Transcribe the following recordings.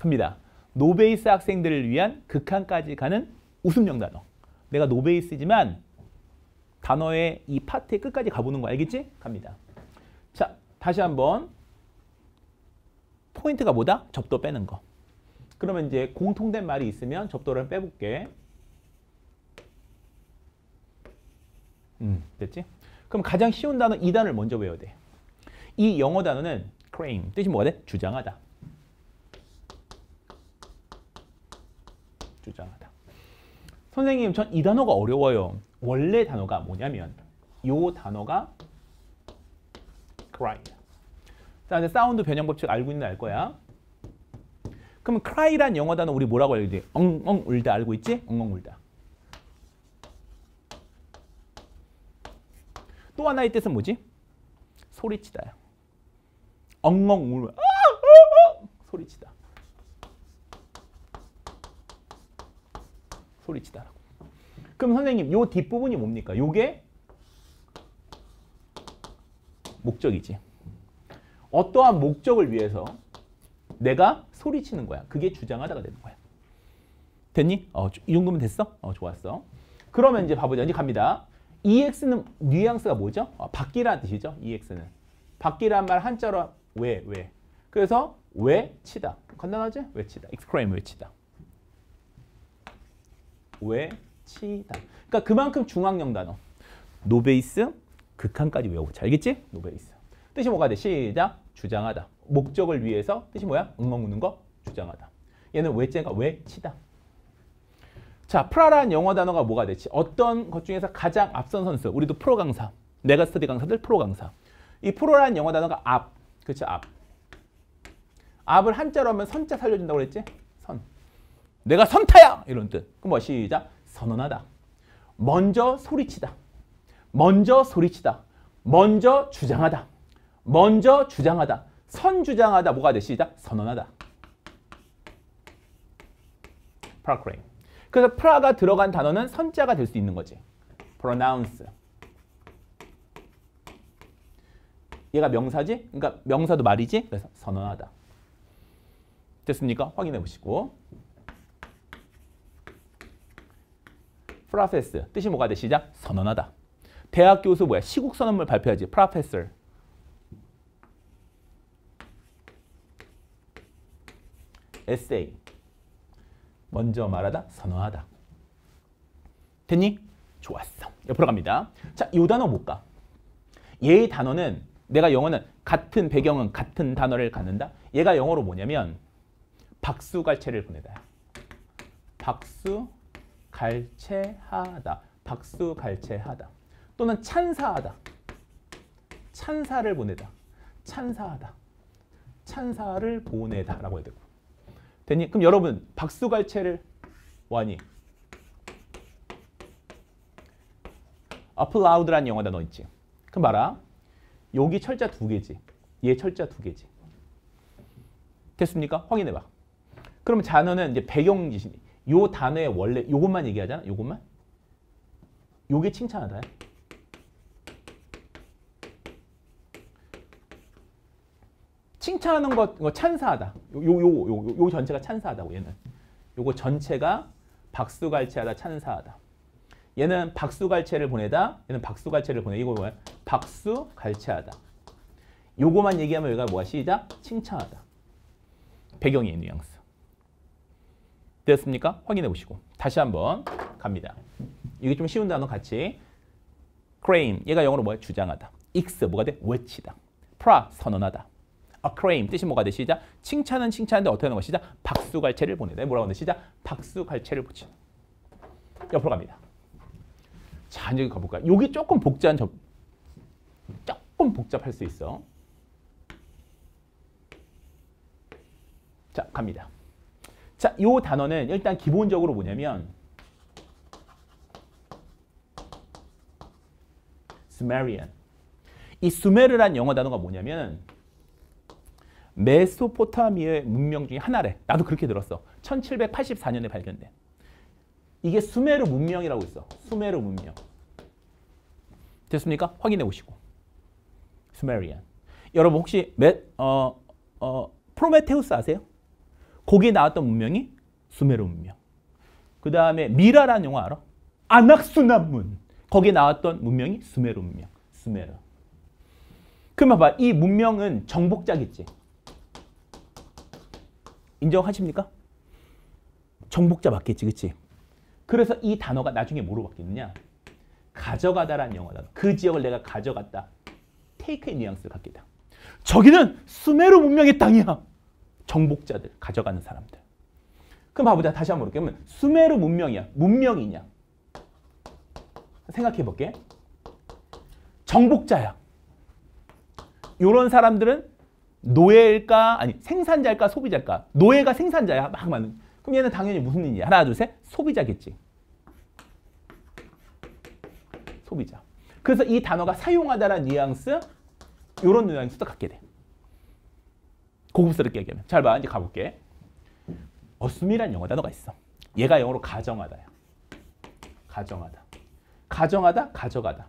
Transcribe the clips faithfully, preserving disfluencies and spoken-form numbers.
갑니다. 노베이스 학생들을 위한 극한까지 가는 웃음형 단어. 내가 노베이스지만 단어의 이 파트의 끝까지 가보는 거 알겠지? 갑니다. 자, 다시 한번 포인트가 뭐다? 접도 빼는 거. 그러면 이제 공통된 말이 있으면 접도를 빼볼게. 음, 됐지? 그럼 가장 쉬운 단어 이 단어를 먼저 외워야 돼. 이 영어 단어는 claim, 뜻이 뭐가 돼? 주장하다. 주장하다. 선생님, 전 이 단어가 어려워요. 원래 단어가 뭐냐면 이 단어가 cry. 자, 이제 사운드 변형 법칙 알고 있는 알 거야. 그럼 cry란 영어 단어 우리 뭐라고 알고 있지? 엉엉 울다 알고 있지? 엉엉 울다. 또 하나의 뜻은 뭐지? 소리치다야. 엉엉 울면 아, 아, 아, 소리치다. 소리치다라고. 그럼 선생님, 요 뒷부분이 뭡니까? 요게 목적이지. 어떠한 목적을 위해서 내가 소리치는 거야. 그게 주장하다가 되는 거야. 됐니? 어, 이 정도면 됐어? 어, 좋았어. 그러면 이제 봐보자. 이제 갑니다. 이엑스는 뉘앙스가 뭐죠? 어, 바뀌라는 뜻이죠. 이엑스는. 바뀌란 말 한자로 왜, 왜. 그래서 외치다. 간단하지? 외치다. exclaim, 외치다. 외치다. 그러니까 그만큼 중앙형 단어. 노베이스, 극한까지 외워보자. 알겠지? 노베이스. 뜻이 뭐가 돼? 시작. 주장하다. 목적을 위해서 뜻이 뭐야? 엉엉 우는 거? 주장하다. 얘는 외째가 외치다. 자, 프라라는 영어 단어가 뭐가 되지? 어떤 것 중에서 가장 앞선 선수. 우리도 프로 강사. 내가 스터디 강사들 프로 강사. 이 프로라는 영어 단어가 앞. 그렇죠? 앞. 앞을 한자로 하면 선자 살려준다고 그랬지? 선. 내가 선타야! 이런 뜻. 그럼 뭐 시작. 선언하다. 먼저 소리치다. 먼저 소리치다. 먼저 주장하다. 먼저 주장하다. 선주장하다. 뭐가 돼? 시작. 선언하다. 프라크레인. 그래서 프라가 들어간 단어는 선자가 될 수 있는 거지. pronounce. 얘가 명사지? 그러니까 명사도 말이지? 그래서 선언하다. 됐습니까? 확인해 보시고. 프로페서. 뜻이 뭐가 돼? 시작. 선언하다. 대학 교수 뭐야? 시국 선언물 발표하지. 프로페서. 에세이. 먼저 말하다, 선언하다. 됐니? 좋았어. 옆으로 갑니다. 자, 이 단어 뭘까? 얘의 단어는 내가 영어는 같은 배경은 같은 단어를 갖는다. 얘가 영어로 뭐냐면 박수갈채를 보내다. 박수갈채하다. 박수갈채하다. 또는 찬사하다. 찬사를 보내다. 찬사하다. 찬사를 보내다라고 해야 되고. 됐니? 그럼 여러분 박수갈채를 뭐하니? applaud라는 영어 단어 있지? 그럼 봐라. 여기 철자 두 개지. 얘 철자 두 개지. 됐습니까? 확인해봐. 그러면 단어는 이제 배경지시. 요 단어의 원래 요것만 얘기하잖아. 요것만. 요게 칭찬하다. 칭찬하는 것, 이거 찬사하다. 요, 요, 요, 요, 요 전체가 찬사하다고, 얘는. 요거 전체가 박수갈채하다, 찬사하다. 얘는 박수갈채를 보내다, 얘는 박수갈채를 보내. 이거 뭐야? 박수갈채하다. 요거만 얘기하면 여기가 뭐야? 시작? 칭찬하다. 배경의 뉘앙스. 됐습니까? 확인해 보시고. 다시 한번 갑니다. 이게 좀 쉬운 단어 같이. claim, 얘가 영어로 뭐야? 주장하다. ex, 뭐가 돼? 외치다. pra, 선언하다. acclaim, 뜻이 뭐가 돼? 시작. 칭찬은 칭찬인데 어떻게 하는 거? 시작. 박수갈채를 보내다. 뭐라고 하는데? 시작. 박수갈채를 붙이는. 옆으로 갑니다. 자, 이제 가볼까요? 여기 조금 복잡한 점, 조금 복잡할 수 있어. 자, 갑니다. 자, 이 단어는 일단 기본적으로 뭐냐면 수메리안. 이 수메르란 영어 단어가 뭐냐면 메소포타미아의 문명 중에 하나래. 나도 그렇게 들었어. 천칠백팔십사 년에 발견된. 이게 수메르 문명이라고 있어. 수메르 문명. 됐습니까? 확인해 보시고. 수메리안. 여러분 혹시 메, 어, 어, 프로메테우스 아세요? 거기에 나왔던 문명이 수메르 문명. 그 다음에 미라라는 영화 알아? 아낙수나문. 거기에 나왔던 문명이 수메르 문명. 수메르. 그럼 봐봐. 이 문명은 정복자겠지. 인정하십니까? 정복자 맞겠지. 그치? 그래서 이 단어가 나중에 뭐로 바뀌느냐? 가져가다라는 영어 단어. 그 지역을 내가 가져갔다. 테이크의 뉘앙스를 갖게 돼. 저기는 수메르 문명의 땅이야. 정복자들, 가져가는 사람들. 그럼 봐보자. 다시 한번 볼게요. 그러면 수메르 문명이야. 문명이냐? 생각해 볼게. 정복자야. 이런 사람들은 노예일까? 아니 생산자일까? 소비자일까? 노예가 생산자야. 막 많은. 그럼 얘는 당연히 무슨 일이야? 하나, 둘, 셋. 소비자겠지. 소비자. 그래서 이 단어가 사용하다라는 뉘앙스, 이런 뉘앙스도 갖게 돼. 고급스럽게 얘기하면. 잘 봐. 이제 가볼게. 어숨이라는 영어 단어가 있어. 얘가 영어로 가정하다야. 가정하다. 가정하다, 가져가다.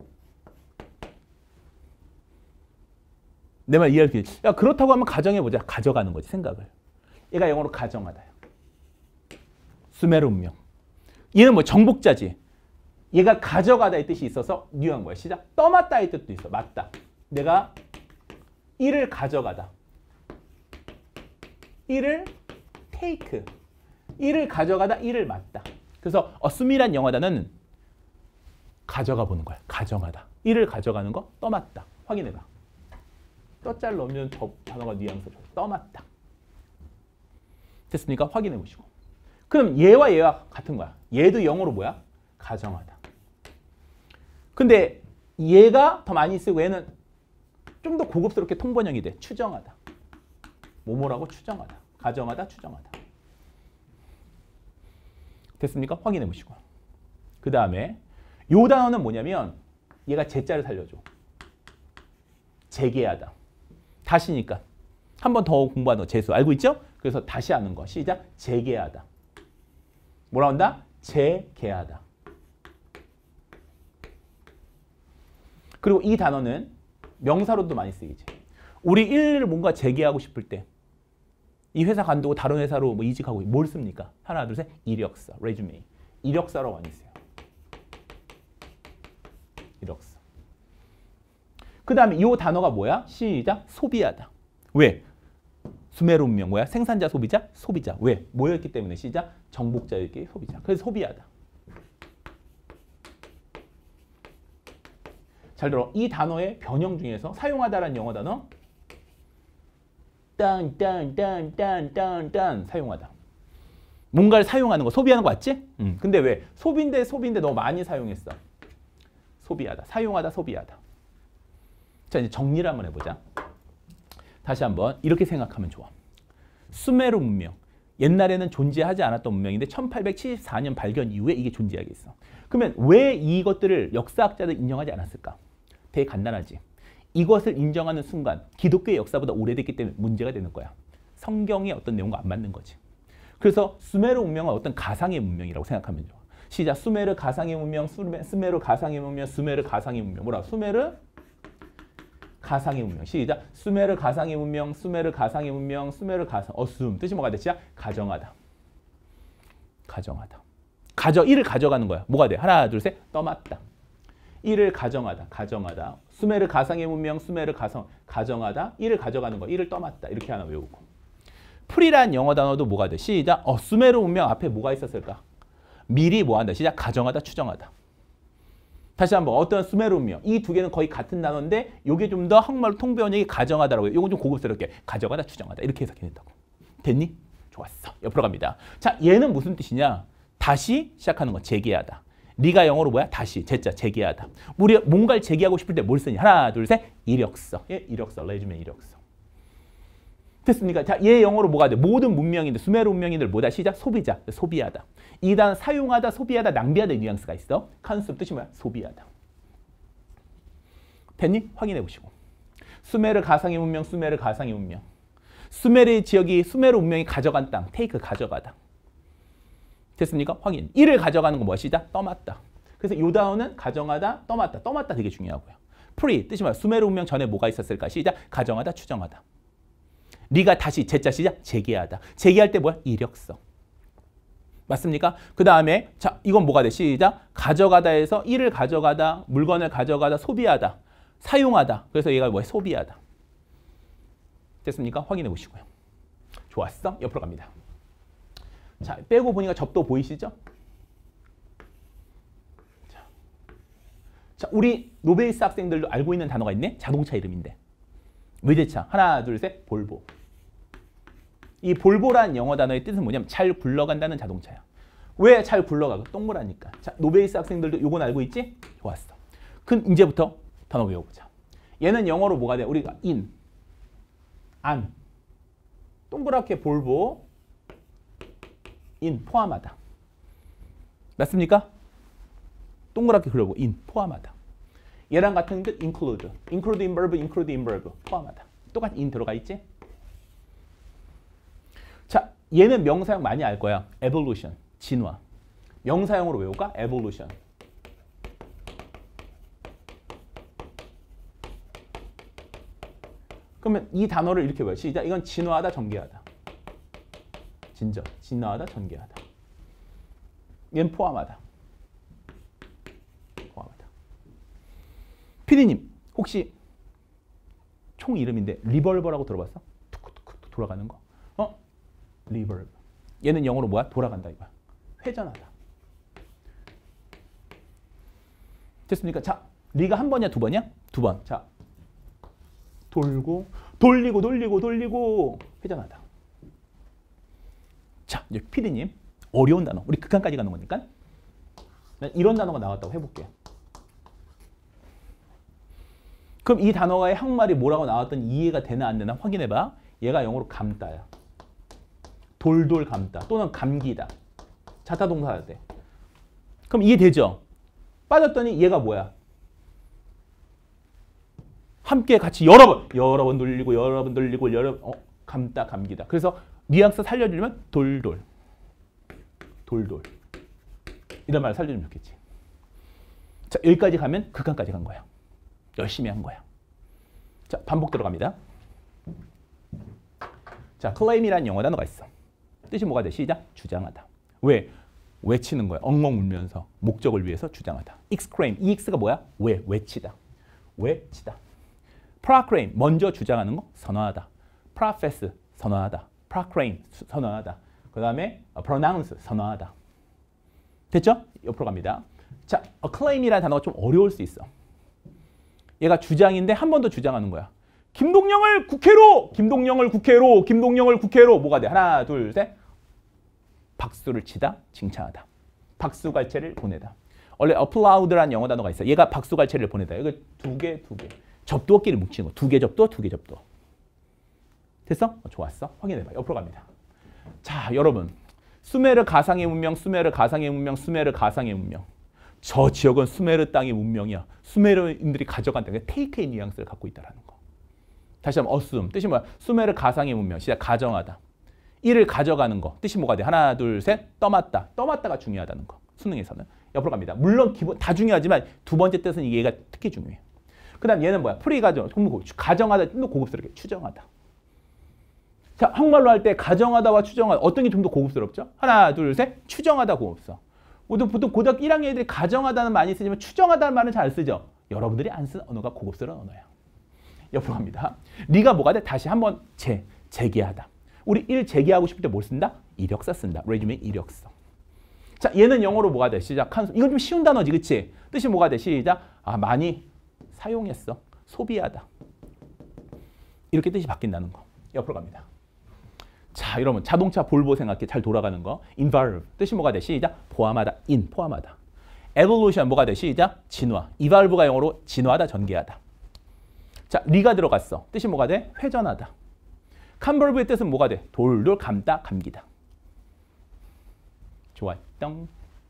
내 말 이해할 수 있지? 야, 그렇다고 하면 가정해보자. 가져가는 거지, 생각을. 얘가 영어로 가정하다야. 수메르 문명. 얘는 뭐 정복자지. 얘가 가져가다의 뜻이 있어서 뉴한 거야. 시작. 떠맡다의 뜻도 있어. 맞다. 내가 이를 가져가다. 이를 take. 이를 가져가다. 이를 맞다. 그래서 assume이란 영어 단어는 가져가 보는 거야. 가정하다. 이를 가져가는 거 떠맡다. 확인해봐. 떠잘 넣으면 저 단어가 뉘앙스로 떠맡다. 됐습니까? 확인해 보시고. 그럼 얘와 얘와 같은 거야. 얘도 영어로 뭐야? 가정하다. 근데 얘가 더 많이 쓰고 얘는 좀 더 고급스럽게 통번역이 돼. 추정하다. 뭐뭐라고 추정하다. 가정하다, 추정하다. 됐습니까? 확인해 보시고. 그 다음에 요 단어는 뭐냐면 얘가 제자를 살려줘. 재개하다. 다시니까. 한 번 더 공부하는 거 재수. 알고 있죠? 그래서 다시 하는 거. 시작. 재개하다. 뭐라 한다? 재개하다. 그리고 이 단어는 명사로도 많이 쓰이지. 우리 일을 뭔가 재개하고 싶을 때 이 회사 관두고 다른 회사로 뭐 이직하고 뭘 씁니까? 하나, 둘, 셋. 이력서. resume. 이력서라고 많이 써요. 이력서. 그 다음에 이 단어가 뭐야? 시작. 소비하다. 왜? 수메르 문명 뭐야? 생산자, 소비자? 소비자. 왜? 뭐였기 때문에 시작. 정복자였기 소비자. 그래서 소비하다. 잘 들어. 이 단어의 변형 중에서 사용하다라는 영어 단어 딴, 딴, 딴, 딴, 딴, 딴 사용하다. 뭔가를 사용하는 거, 소비하는 거 맞지? 음. 근데 왜? 소비인데 소비인데 너무 많이 사용했어. 소비하다. 사용하다, 소비하다. 자, 이제 정리를 한번 해보자. 다시 한번 이렇게 생각하면 좋아. 수메르 문명. 옛날에는 존재하지 않았던 문명인데 천팔백칠십사 년 발견 이후에 이게 존재하겠어. 그러면 왜 이것들을 역사학자들 인정하지 않았을까? 되게 간단하지. 이것을 인정하는 순간 기독교의 역사보다 오래됐기 때문에 문제가 되는 거야. 성경의 어떤 내용과 안 맞는 거지. 그래서 수메르 문명은 어떤 가상의 문명이라고 생각하면 좋아. 시작. 수메르 가상의 문명, 수메, 수메르 가상의 문명, 수메르 가상의 문명. 뭐라? 수메르 가상의 문명. 시작. 수메르 가상의 문명, 수메르 가상의 문명, 수메르 가상. 어숨. 뜻이 뭐가 돼? 시작. 가정하다. 가정하다. 가져, 이를 가져가는 거야. 뭐가 돼? 하나, 둘, 셋. 떠맡다. 이를 가정하다. 가정하다. 수메르 가상의 문명, 수메르 가성. 가정하다. 이를 가져가는 거. 이를 떠맡다. 이렇게 하나 외우고. 풀이란 영어 단어도 뭐가 돼? 시작. 어, 수메르 문명 앞에 뭐가 있었을까? 미리 뭐 한다? 시작. 가정하다, 추정하다. 다시 한번 어떤 수메르 문명. 이 두 개는 거의 같은 단어인데 이게 좀 더 한국말로 통배원역이 가정하다라고 해요. 이건 좀 고급스럽게 가져가다, 추정하다. 이렇게 해석해냈다고. 됐니? 좋았어. 옆으로 갑니다. 자, 얘는 무슨 뜻이냐? 다시 시작하는 거. 재개하다. 리가 영어로 뭐야? 다시. 제자. 재개하다. 우리 뭔가를 재개하고 싶을 때 뭘 쓰니? 하나, 둘, 셋. 이력서. 예, 이력서. 레주메 이력서. 됐습니까? 자, 얘 영어로 뭐가 돼? 모든 문명인들, 수메르 문명인들 뭐다? 시작. 소비자. 소비하다. 이 단 사용하다, 소비하다, 낭비하다 이 뉘앙스가 있어. 컨셉 뜻이 뭐야? 소비하다. 됐니? 확인해 보시고. 수메르 가상의 문명, 수메르 가상의 문명. 수메르 지역이 수메르 문명이 가져간 땅, 테이크 가져가다. 됐습니까? 확인. 이를 가져가는 거 뭐야? 시작. 떠맡다. 그래서 이 단어는 가정하다, 떠맡다. 떠맡다 되게 중요하고요. 프리 뜻이 뭐야? 수메르 문명 전에 뭐가 있었을까? 시작. 가정하다, 추정하다. 리가 다시 제자 시작 재개하다. 재개할 때 뭐야? 이력서. 맞습니까? 그 다음에 자 이건 뭐가 돼? 시작. 가져가다에서 일을 가져가다, 물건을 가져가다, 소비하다, 사용하다. 그래서 얘가 뭐야? 소비하다. 됐습니까? 확인해 보시고요. 좋았어? 옆으로 갑니다. 자 빼고 보니까 접도 보이시죠? 자, 자 우리 노베이스 학생들도 알고 있는 단어가 있네? 자동차 이름인데. 외제차. 하나, 둘, 셋. 볼보. 이 볼보란 영어 단어의 뜻은 뭐냐면 잘 굴러간다는 자동차야. 왜 잘 굴러가? 동그라니까. 자, 노베이스 학생들도 요건 알고 있지? 좋았어. 그럼 이제부터 단어 외워보자. 얘는 영어로 뭐가 돼? 우리가 in, 안, 동그랗게 볼보, in, 포함하다. 맞습니까? 동그랗게 그려보고 in, 포함하다. 얘랑 같은 뜻 include, include in verb, include in verb, 포함하다. 똑같이 in 들어가 있지? 자, 얘는 명사형 많이 알 거야. evolution, 진화. 명사형으로 외울까? evolution. 그러면 이 단어를 이렇게 외워. 시작. 이건 진화하다, 전개하다. 진전, 진화하다, 전개하다. 얘는 포함하다. 포함하다. 피디님, 혹시 총 이름인데 리벌버라고 들어봤어? 툭툭툭 돌아가는 거. 어? 리벌브. 얘는 영어로 뭐야? 돌아간다 이거야. 회전하다. 됐습니까? 자, 리가 한 번이야, 두 번이야? 두 번. 자, 돌고, 돌리고, 돌리고, 돌리고, 회전하다. 자, 이제 피디님, 어려운 단어. 우리 극한까지 가는 거니까. 이런 단어가 나왔다고 해볼게요. 그럼 이 단어의 한국말이 뭐라고 나왔더니 이해가 되나 안 되나 확인해봐. 얘가 영어로 감다야. 돌돌 감다 또는 감기다. 자타동사 할 때. 그럼 이해되죠? 빠졌더니 얘가 뭐야? 함께 같이 여러 번, 여러 번 돌리고 여러 번 돌리고 여러 번 어, 감다 감기다. 그래서 뉘앙스 살려주려면 돌돌, 돌돌 이런 말을 살려주면 좋겠지. 자 여기까지 가면 극한까지 간 거야. 열심히 한 거야. 자 반복 들어갑니다. 자 claim이라는 영어 단어가 있어. 뜻이 뭐가 돼? 시작. 주장하다. 왜? 외치는 거야. 엉엉 울면서 목적을 위해서 주장하다. exclaim. ex가 뭐야? 왜? 외치다. 외치다. proclaim. 먼저 주장하는 거. 선언하다. profess. 선언하다. proclaim. 선언하다. 그 다음에 pronounce. 선언하다. 됐죠? 옆으로 갑니다. 자, acclaim이라는 단어가 좀 어려울 수 있어. 얘가 주장인데 한 번 더 주장하는 거야. 김동영을 국회로! 김동영을 국회로! 김동영을 국회로! 뭐가 돼? 하나, 둘, 셋. 박수를 치다, 칭찬하다. 박수갈채를 보내다. 원래 applaud라는 영어 단어가 있어. 얘가 박수갈채를 보내다. 이거 두 개, 두 개. 접두어끼리 뭉치는 거. 두 개 접두어, 두 개 접두어. 됐어? 어, 좋았어. 확인해봐. 옆으로 갑니다. 자, 여러분. 수메르 가상의 문명, 수메르 가상의 문명, 수메르 가상의 문명. 저 지역은 수메르 땅의 문명이야. 수메르인들이 가져간다. 테이크의 뉘앙스를 갖고 있다는 거. 다시 한번 assume. 뜻이 뭐야? 수메르 가상의 문명. 시작. 가정하다. 이를 가져가는 거. 뜻이 뭐가 돼? 하나, 둘, 셋. 떠맡다. 떠맡다가 중요하다는 거. 수능에서는. 옆으로 갑니다. 물론 기본 다 중요하지만 두 번째 뜻은 이게 얘가 특히 중요해. 그 다음 얘는 뭐야? 프리가정. 가정하다. 좀 더 고급스럽게. 추정하다. 자, 한국말로 할 때 가정하다와 추정하다. 어떤 게 좀 더 고급스럽죠? 하나, 둘, 셋. 추정하다 고급스러워. 보통, 보통 고등학교 일 학년 애들이 가정하다는 많이 쓰지만 추정하다는 말은 잘 안 쓰죠. 여러분들이 안 쓰는 언어가 고급스러운 언어야. 옆으로 갑니다. 리가 뭐가 돼? 다시 한번 재, 재개하다. 우리 일 재개하고 싶을 때 뭘 쓴다? 이력서 쓴다. 레주메 이력서. 자, 얘는 영어로 뭐가 돼? 시작. 이건 좀 쉬운 단어지, 그치? 뜻이 뭐가 돼? 시작. 아, 많이 사용했어. 소비하다. 이렇게 뜻이 바뀐다는 거. 옆으로 갑니다. 자, 여러분 자동차 볼보 생각해. 잘 돌아가는 거. involve. 뜻이 뭐가 돼? 시작. 포함하다. in. 포함하다. evolution 뭐가 돼? 시작. 진화. evolve가 영어로 진화하다, 전개하다. 자, 리가 들어갔어. 뜻이 뭐가 돼? 회전하다. convolve의 뜻은 뭐가 돼? 돌돌 감다, 감기다. 좋아요. 똥.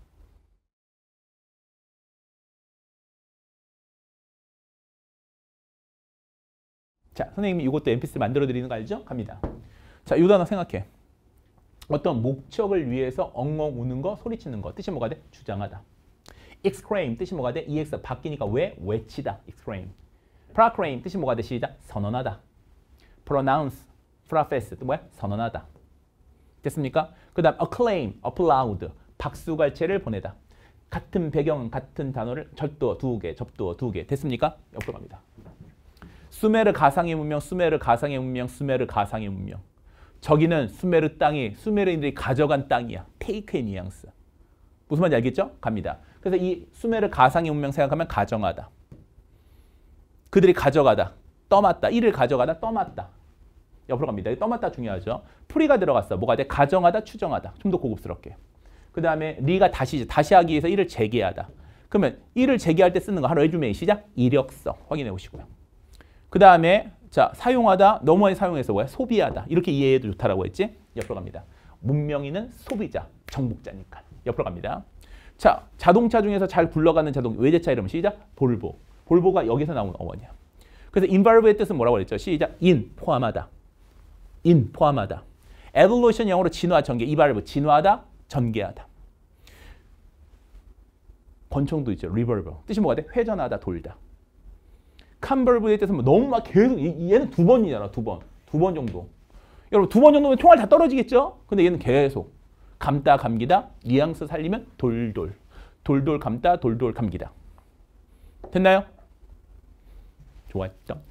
자, 선생님이 이것도 엠피쓰리 만들어 드리는 거 알죠? 갑니다. 자, 이 단어 생각해. 어떤 목적을 위해서 엉엉 우는 거, 소리치는 거. 뜻이 뭐가 돼? 주장하다. exclaim 뜻이 뭐가 돼? ex 바뀌니까 왜? 외치다. exclaim. proclaim 뜻이 뭐가 돼? 시작. 선언하다. pronounce profess 또 뭐야? 선언하다. 됐습니까? 그 다음 acclaim, applaud, 박수갈채를 보내다. 같은 배경, 같은 단어를 절두어 두 개, 접두어 두 개. 됐습니까? 옆으로 갑니다. 수메르 가상의 문명, 수메르 가상의 문명, 수메르 가상의 문명. 저기는 수메르 땅이 수메르인들이 가져간 땅이야. 테이크의 뉘앙스. 무슨 말인지 알겠죠? 갑니다. 그래서 이 수메르 가상의 문명 생각하면 가정하다. 그들이 가져가다. 떠맡다. 이를 가져가다. 떠맡다. 옆으로 갑니다. 떠맡다 중요하죠. 풀이가 들어갔어. 뭐가 돼? 가정하다, 추정하다. 좀 더 고급스럽게. 그 다음에 리가 다시 다시 하기 위해서 이를 재개하다. 그러면 이를 재개할 때 쓰는 거 하나 해주면 시작. 이력서 확인해 보시고요. 그 다음에 자 사용하다 너무 많이 사용해서 뭐야? 소비하다. 이렇게 이해해도 좋다라고 했지? 옆으로 갑니다. 문명인은 소비자, 정복자니까. 옆으로 갑니다. 자 자동차 중에서 잘 굴러가는 자동 외제차 이름 시작. 볼보. 볼보가 여기서 나온 어원이야. 그래서 involve의 뜻은 뭐라고 그랬죠? 시작. in 포함하다. in 포함하다. evolution 영어로 진화, 전개. 이 발브 진화하다, 전개하다. 권총도 있죠. revolve. 뜻이 뭐가 돼? 회전하다, 돌다. convolve의 뜻은 뭐 너무 막 계속 얘는 두 번이잖아. 두 번. 두 번 정도. 여러분 두 번 정도면 총알 다 떨어지겠죠? 근데 얘는 계속 감다, 감기다. 뉘앙스 살리면 돌돌. 돌돌 감다, 돌돌 감기다. 됐나요? 좋았죠?